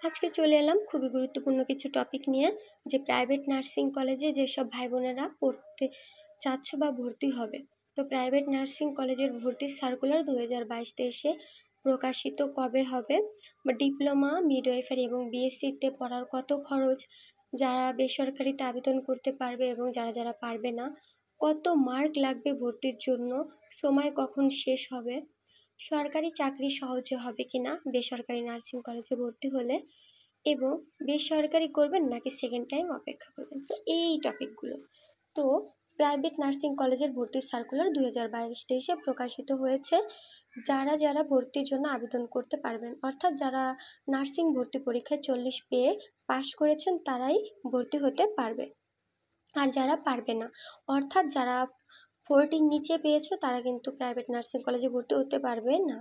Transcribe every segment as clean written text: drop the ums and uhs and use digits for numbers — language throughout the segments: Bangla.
আজকে চলে এলাম খুবই গুরুত্বপূর্ণ কিছু টপিক নিয়ে, যে প্রাইভেট নার্সিং কলেজে যেসব ভাই বোনেরা পড়তে চাচ্ছ বা ভর্তি হবে। তো প্রাইভেট নার্সিং কলেজের ভর্তির সার্কুলার 2022-23 প্রকাশিত কবে হবে, বা ডিপ্লোমা, মিডওয়াইফারি এবং বিএসসিতে পড়ার কত খরচ, যারা বেসরকারিতে আবেদন করতে পারবে এবং যারা যারা পারবে না, কত মার্ক লাগবে ভর্তির জন্য, সময় কখন শেষ হবে, সরকারি চাকরি সহজে হবে কিনা বেসরকারি নার্সিং কলেজে ভর্তি হলে, এবং বেসরকারি করবেন নাকি সেকেন্ড টাইম অপেক্ষা করবেন। তো এই টপিকগুলো। তো প্রাইভেট নার্সিং কলেজের ভর্তির সার্কুলার 2022-23 প্রকাশিত হয়েছে। যারা যারা ভর্তির জন্য আবেদন করতে পারবেন, অর্থাৎ যারা নার্সিং ভর্তি পরীক্ষায় 40 পেয়ে পাশ করেছেন তারাই ভর্তি হতে পারবে। আর যারা পারবে না, অর্থাৎ যারা 40 নিচে পেয়েছো তারা কিন্তু প্রাইভেট নার্সিং কলেজে ভর্তি হতে পারবে না।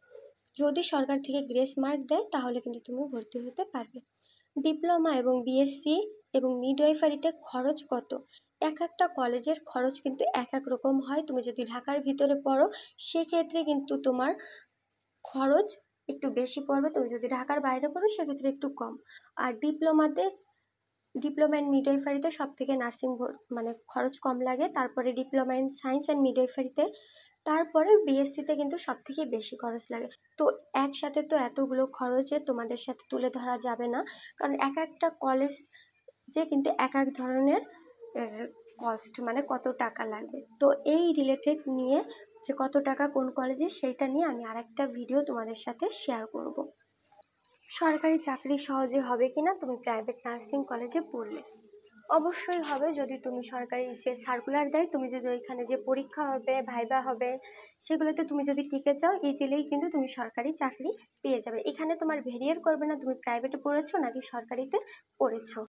যদি সরকার থেকে গ্রেস মার্ক দেয় তাহলে কিন্তু তুমি ভর্তি হতে পারবে। ডিপ্লোমা এবং বিএসসি এবং মিডওয়াইফারিতে খরচ কত? এক একটা কলেজের খরচ কিন্তু এক এক রকম হয়। তুমি যদি ঢাকার ভিতরে পড়ো সেক্ষেত্রে কিন্তু তোমার খরচ একটু বেশি পড়বে, তুমি যদি ঢাকার বাইরে পড়ো সেক্ষেত্রে একটু কম। আর ডিপ্লোমা অ্যান্ড মিডওয়াইফারিতে সব থেকে নার্সিং মানে খরচ কম লাগে, তারপরে ডিপ্লোমা ইন সায়েন্স অ্যান্ড মিডওয়াইফারিতে, তারপরে বিএসসিতে কিন্তু সব থেকে বেশি খরচ লাগে। তো একসাথে তো এতগুলো খরচে তোমাদের সাথে তুলে ধরা যাবে না, কারণ এক একটা কলেজ যে কিন্তু এক এক ধরনের কস্ট, মানে কত টাকা লাগবে। তো এই রিলেটেড নিয়ে যে কত টাকা কোন কলেজে, সেইটা নিয়ে আমি আরেকটা ভিডিও তোমাদের সাথে শেয়ার করব। সরকারি চাকরি সহজে হবে কিনা তুমি প্রাইভেট নার্সিং কলেজে পড়লে? অবশ্যই হবে, যদি তুমি সরকারি যে সার্কুলার দেয়, তুমি যদি ওইখানে যে পরীক্ষা হবে, ভাইবা হবে, সেগুলোতে তুমি যদি টিকে যাও ইজিলি কিন্তু তুমি সরকারি চাকরি পেয়ে যাবে। এখানে তোমার ভেরিয়ার করবে না তুমি প্রাইভেটে পড়েছো নাকি সরকারিতে পড়েছো।